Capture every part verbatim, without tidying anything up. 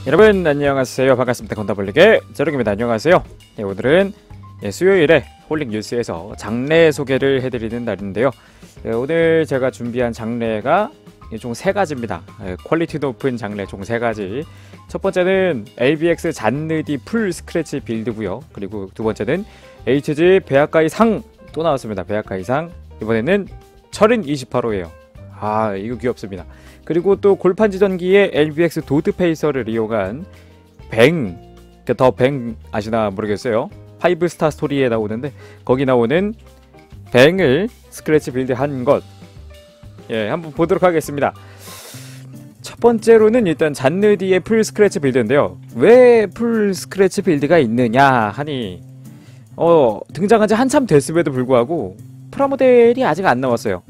여러분 안녕하세요. 반갑습니다. 건다블릭의 저력입니다. 안녕하세요. 예, 오늘은 예, 수요일에 홀릭 뉴스에서 장래 소개를 해드리는 날인데요. 예, 오늘 제가 준비한 장래가 예, 총 세 가지입니다. 예, 퀄리티 높은 장래 총 세 가지. 첫 번째는 엘비엑스 잔느디 풀 스크래치 빌드고요. 그리고 두 번째는 에이치지 배아카이 상 또 나왔습니다. 배아카이 상. 이번에는 철인 이십팔 호예요. 아, 이거 귀엽습니다. 그리고 또 골판지 전기의 엘비엑스 도드 페이서를 이용한 뱅, 더 뱅 아시나 모르겠어요. 파이브 스타 스토리에 나오는데 거기 나오는 뱅을 스크래치 빌드한 것, 예, 한번 보도록 하겠습니다. 첫 번째로는 일단 잔느디의 풀 스크래치 빌드인데요. 왜 풀 스크래치 빌드가 있느냐 하니, 어 등장한 지 한참 됐음에도 불구하고 프라모델이 아직 안 나왔어요.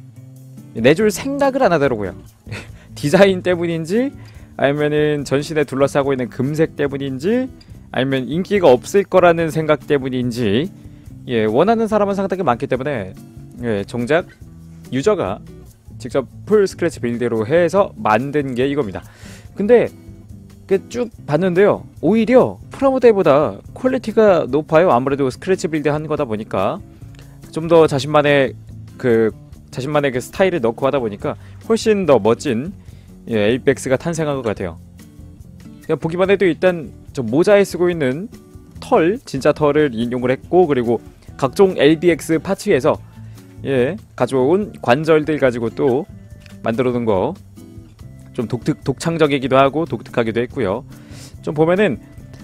내줄 생각을 안 하더라고요. 디자인 때문인지, 아니면은 전신에 둘러싸고 있는 금색 때문인지, 아니면 인기가 없을 거라는 생각 때문인지, 예, 원하는 사람은 상당히 많기 때문에, 예, 정작 유저가 직접 풀 스크래치 빌드로 해서 만든 게 이겁니다. 근데 쭉 봤는데요, 오히려 프라모델보다 퀄리티가 높아요. 아무래도 스크래치 빌드 한 거다 보니까 좀 더 자신만의 그 자신만의 그 스타일을 넣고 하다 보니까 훨씬 더 멋진, 예, 엘비엑스가 탄생한 것 같아요. 그냥 보기만 해도 일단 저 모자에 쓰고 있는 털, 진짜 털을 인용을 했고, 그리고 각종 엘비엑스 파츠에서, 예, 가져온 관절들 가지고 또 만들어 놓은 거 좀 독특, 독창적이기도 하고 독특하기도 했고요. 좀 보면은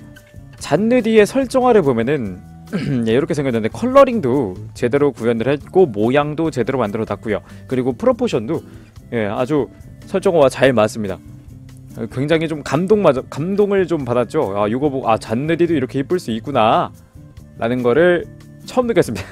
잔느디의 설정화를 보면은 예, 이렇게 생겼는데 컬러링도 제대로 구현을 했고 모양도 제대로 만들어 놨고요. 그리고 프로포션도, 예, 아주 설정화와 잘 맞습니다. 굉장히 좀 감동 맞아, 감동을 좀 받았죠. 아, 이거 보고 아, 잔느디도 이렇게 이쁠 수 있구나 라는 거를 처음 느꼈습니다.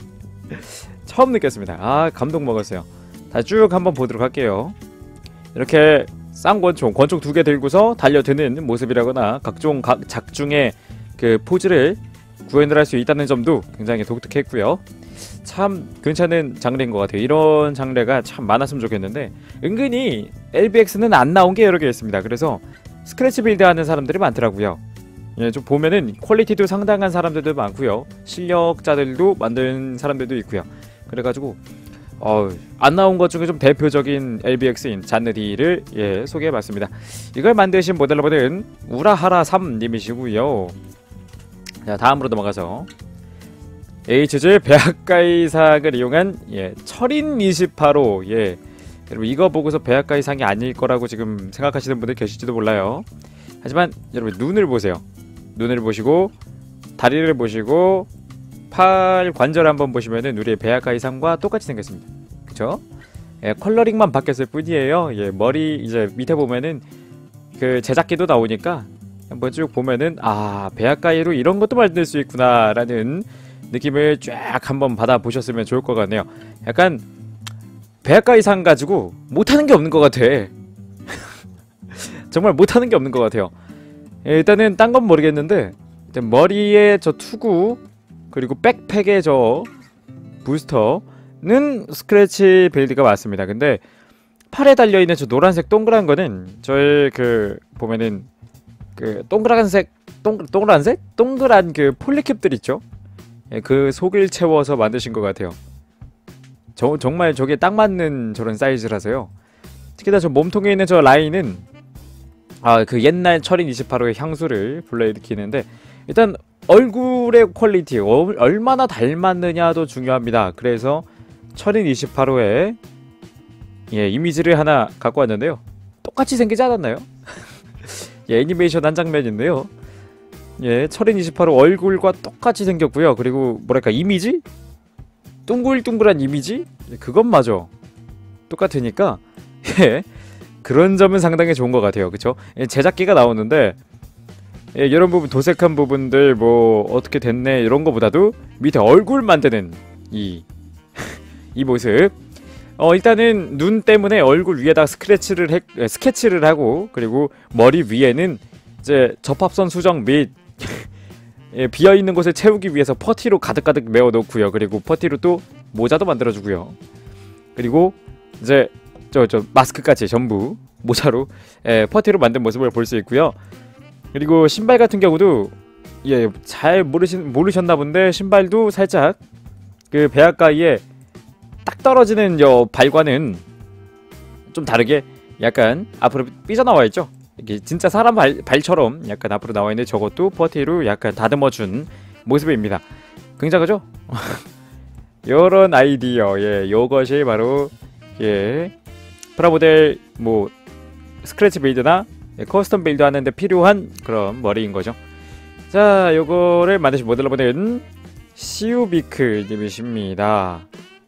처음 느꼈습니다. 아, 감동 먹었어요. 다 쭉 한번 보도록 할게요. 이렇게 쌍권총, 권총 두 개 들고서 달려드는 모습이라거나 각종 각 작중의 그 포즈를 구현을 할 수 있다는 점도 굉장히 독특했고요. 참 괜찮은 장르인 것 같아요. 이런 장르가 참 많았으면 좋겠는데 은근히 엘비엑스는 안 나온 게 여러 개 있습니다. 그래서 스크래치 빌드 하는 사람들이 많더라고요. 예, 좀 보면은 퀄리티도 상당한 사람들도 많고요. 실력자들도 만든 사람들도 있고요. 그래가지고 어, 안 나온 것 중에 좀 대표적인 엘비엑스인 잔느디를, 예, 소개해봤습니다. 이걸 만드신 모델러분은 우라하라 삼 님이시고요. 자, 다음으로 넘어가서 에이치지 배아카이 상을 이용한, 예, 철인 이십팔 호. 예, 여러분 이거 보고서 배아카이 상이 아닐 거라고 지금 생각하시는 분들 계실지도 몰라요. 하지만 여러분 눈을 보세요. 눈을 보시고 다리를 보시고 팔 관절 한번 보시면은 우리의 배아카이 상과 똑같이 생겼습니다. 그쵸? 예, 컬러링만 바뀌었을 뿐이에요. 예, 머리 이제 밑에 보면은 그 제작기도 나오니까 한번 쭉 보면은 아, 배아카이로 이런 것도 만들 수 있구나 라는 느낌을 쫙 한번 받아보셨으면 좋을 것 같네요. 약간 배아카이 상 가지고 못하는 게 없는 것 같아. 정말 못하는 게 없는 것 같아요. 예, 일단은 딴 건 모르겠는데 일단 머리에 저 투구, 그리고 백팩의 저 부스터는 스크래치 빌드가 맞습니다. 근데 팔에 달려있는 저 노란색 동그란 거는 저의 그 보면은 그 동그란색 동, 동그란색? 동그란 그 폴리캡들 있죠? 예, 그 속을 채워서 만드신 것 같아요. 저, 정말 저게 딱 맞는 저런 사이즈라서요. 특히나 저 몸통에 있는 저 라인은 아, 그 옛날 철인 이십팔 호의 향수를 불러일으키는데, 일단 얼굴의 퀄리티, 어, 얼마나 닮았느냐도 중요합니다. 그래서 철인 이십팔 호에, 예, 이미지를 하나 갖고 왔는데요. 똑같이 생기지 않았나요? 예, 애니메이션 한 장면인데요. 예, 철인 이십팔 호 얼굴과 똑같이 생겼고요. 그리고 뭐랄까 이미지? 둥글둥글한 이미지? 그것마저 똑같으니까, 예, 그런 점은 상당히 좋은 것 같아요. 그쵸? 예, 제작기가 나오는데, 예, 이런 부분 도색한 부분들 뭐 어떻게 됐네 이런 거보다도 밑에 얼굴 만드는 이 이 모습, 어 일단은 눈 때문에 얼굴 위에다 스크래치를 해, 스케치를 하고, 그리고 머리 위에는 이제 접합선 수정 및 예, 비어있는 곳을 채우기 위해서 퍼티로 가득가득 메워 놓고요. 그리고 퍼티로 또 모자도 만들어주고요. 그리고 이제 저 저 마스크까지 전부 모자로 예, 퍼티로 만든 모습을 볼 수 있고요. 그리고 신발 같은 경우도 예, 잘 모르신 모르셨나 본데 신발도 살짝 그 배아가이에 딱 떨어지는 여 발과는 좀 다르게 약간 앞으로 삐져나와 있죠. 이게 진짜 사람 발, 발처럼 약간 앞으로 나와 있는 저것도 퍼티로 약간 다듬어준 모습입니다. 굉장하죠? 요런 아이디어, 예, 요것이 바로 예 프라모델 뭐 스크래치 빌드나 예, 커스텀 빌드 하는데 필요한 그런 머리인 거죠. 자, 요거를 만드신 모델러분은 시우비크 님이십니다.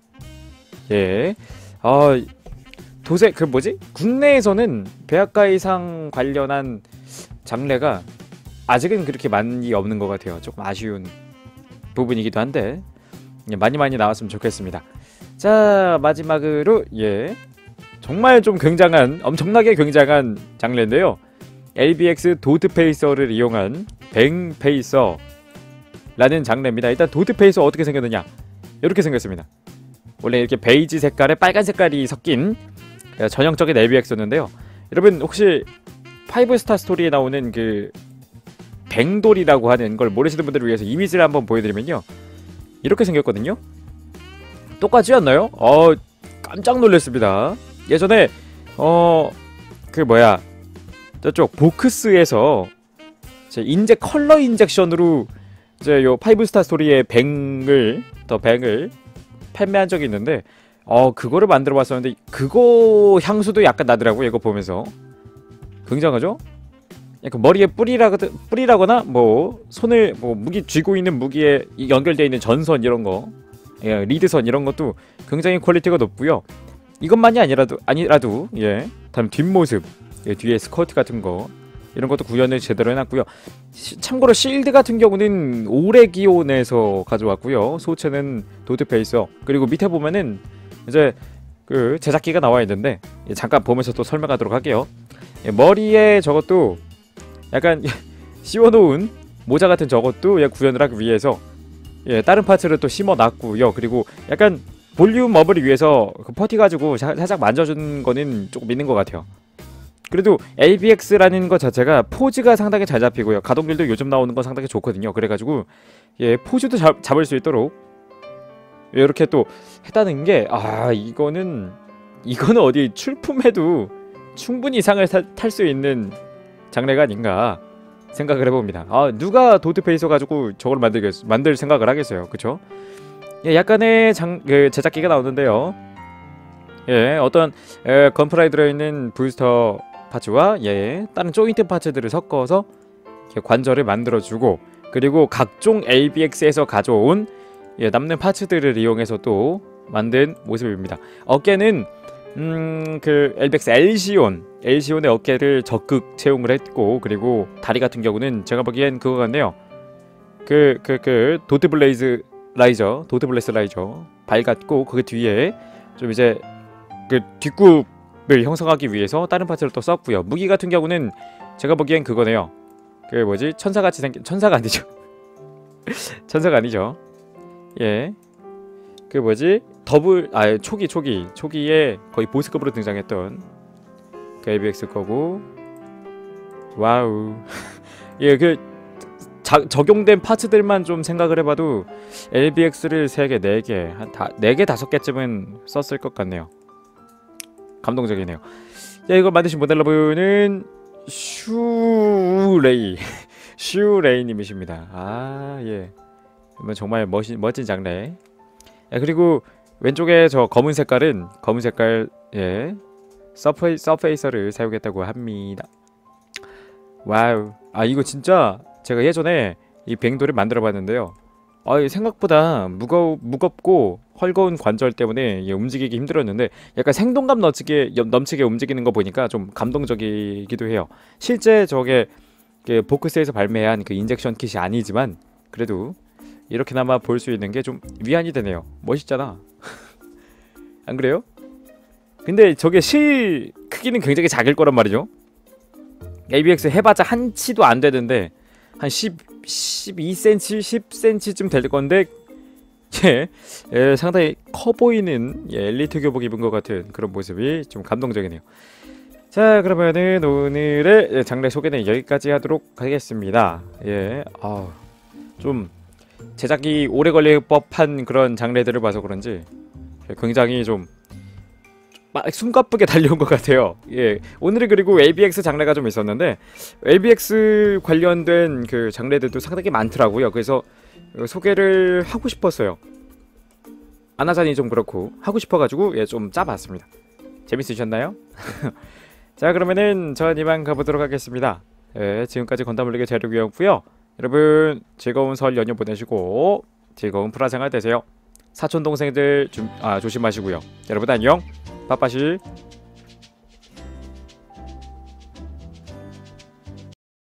예, 어, 도세 그 뭐지? 국내에서는 배아가이상 관련한 장르가 아직은 그렇게 많이 없는 것 같아요. 조금 아쉬운 부분이기도 한데 예, 많이 많이 나왔으면 좋겠습니다. 자, 마지막으로 예 정말 좀 굉장한 엄청나게 굉장한 장르인데요. 엘비엑스 도트페이서를 이용한 뱅페이서라는 장르입니다. 일단 도트페이서 어떻게 생겼느냐, 이렇게 생겼습니다. 원래 이렇게 베이지 색깔에 빨간 색깔이 섞인 전형적인 엘비엑스였는데요. 여러분 혹시 파이브 스타 스토리에 나오는 그 뱅돌이라고 하는 걸 모르시는 분들을 위해서 이미지를 한번 보여드리면요, 이렇게 생겼거든요. 똑같지 않나요? 어, 깜짝 놀랐습니다. 예전에 어 그 뭐야 저쪽 보크스에서 제 인제 컬러 인젝션으로 이제 요 파이브 스타 스토리의 뱅을 더 뱅을 판매한 적이 있는데 어 그거를 만들어 봤었는데 그거 향수도 약간 나더라고요. 이거 보면서 굉장하죠? 약간 머리에 뿌리라 뿌리라거나 뭐 손을 뭐 무기 쥐고 있는 무기에 연결되어 있는 전선 이런 거, 예, 리드선 이런 것도 굉장히 퀄리티가 높고요. 이것만이 아니라도 아니라도 예, 다음 뒷모습, 예, 뒤에 스커트 같은 거 이런 것도 구현을 제대로 해놨고요. 시, 참고로 실드 같은 경우는 오레기온에서 가져왔고요. 소체는 도트페이서. 그리고 밑에 보면은 이제 그 제작기가 나와 있는데 예, 잠깐 보면서 또 설명하도록 할게요. 예, 머리에 저것도 약간 씌워놓은 모자 같은 저것도 예, 구현을 하기 위해서 예, 다른 파츠를 또 심어놨고요. 그리고 약간 볼륨 업을 위해서 그 퍼티 가지고 자, 살짝 만져준 거는 조금 있는 것 같아요. 그래도 엘비엑스라는 것 자체가 포즈가 상당히 잘 잡히고요. 가동률도 요즘 나오는 건 상당히 좋거든요. 그래가지고 예, 포즈도 잡, 잡을 수 있도록 이렇게 또 했다는 게, 아, 이거는 이거는 어디 출품해도 충분히 상을 탈 수 있는 장르가 아닌가 생각을 해봅니다. 아, 누가 도트페이서 가지고 저걸 만들겠 만들 생각을 하겠어요, 그쵸? 예, 약간의 장, 그 제작기가 나오는데요. 예, 어떤 예, 건프라에 들어있는 부스터 파츠와 예, 다른 조인트 파츠들을 섞어서 관절을 만들어주고, 그리고 각종 엘비엑스에서 가져온 예, 남는 파츠들을 이용해서 또 만든 모습입니다. 어깨는 음, 그 엘비엑스 엘시온 엘시온의 어깨를 적극 채용을 했고, 그리고 다리 같은 경우는 제가 보기엔 그거 같네요. 그 그 그 도트 블레이즈 라이저, 도트 블레스 라이저 밝았고, 그 뒤에 좀 이제 그 뒷굽을 형성하기 위해서 다른 파츠를 또 썼고요. 무기 같은 경우는 제가 보기엔 그거네요. 그 뭐지, 천사같이 생긴, 천사가 아니죠. 천사가 아니죠. 예, 그 뭐지, 더블 아 초기 초기 초기에 거의 보스급으로 등장했던 그 엘비엑스 거고, 와우. 예, 그 자, 적용된 파츠들만 좀 생각을 해봐도 엘비엑스를 세 개, 네 개, 한 다, 네 개, 다섯 개쯤은 썼을 것 같네요. 감동적이네요. 자, 이걸 만드신 모델러분은 슈레이 슈레이님이십니다. 아, 예, 정말 멋진 멋진 장르. 예, 그리고 왼쪽에 저 검은 색깔은 검은 색깔 예 서페이, 서페이서를 사용했다고 합니다. 와우. 아, 이거 진짜 제가 예전에 이 뱅돌을 만들어 봤는데요. 아, 생각보다 무거 무겁고 헐거운 관절 때문에 예, 움직이기 힘들었는데 약간 생동감 넘치게 넘치게 움직이는 거 보니까 좀 감동적이기도 해요. 실제 저게 그 보크스에서 발매한 그 인젝션 킷이 아니지만 그래도 이렇게나마 볼 수 있는 게 좀 위안이 되네요. 멋있잖아. 안 그래요? 근데 저게 실 크기는 굉장히 작을 거란 말이죠. 엘비엑스 해봤자 한 치도 안 되는데 한 십, 십이 센티미터, 십 센티미터쯤 될 건데 예, 예, 상당히 커 보이는 예, 엘리트 교복 입은 것 같은 그런 모습이 좀 감동적이네요. 자, 그러면은 오늘의 장례 소개는 여기까지 하도록 하겠습니다. 예, 아, 좀 제작이 오래 걸릴 법한 그런 장례들을 봐서 그런지 굉장히 좀 막 숨가쁘게 달려온 것 같아요. 예, 오늘은 그리고 에이비엑스 장례가 좀 있었는데 에이비엑스 관련된 그 장례들도 상당히 많더라고요. 그래서 소개를 하고 싶었어요. 안 하자니 좀 그렇고 하고 싶어가지고 예, 좀 짜봤습니다. 재밌으셨나요? 자, 그러면은 전 이만 가보도록 하겠습니다. 예, 지금까지 건담물리기 재료기였고요. 여러분 즐거운 설 연휴 보내시고 즐거운 프라 생활 되세요. 사촌 동생들 좀 아, 조심하시고요. 여러분 안녕. 빠빠시.